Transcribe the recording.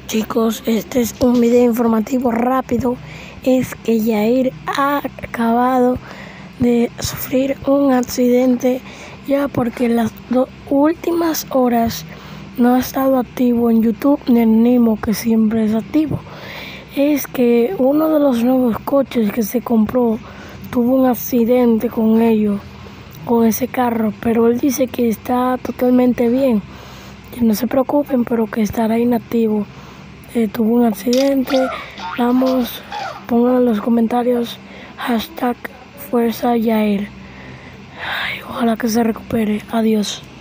Chicos, este es un video informativo rápido. Es que Yair ha acabado de sufrir un accidente ya porque las últimas horas no ha estado activo en YouTube ni en Nimo, que siempre es activo. Es que uno de los nuevos coches que se compró tuvo un accidente con ellos, con ese carro, pero él dice que está totalmente bien, que no se preocupen, pero que estará inactivo. Tuvo un accidente. Vamos, pongan en los comentarios #FuerzaYair. Ojalá que se recupere. Adiós.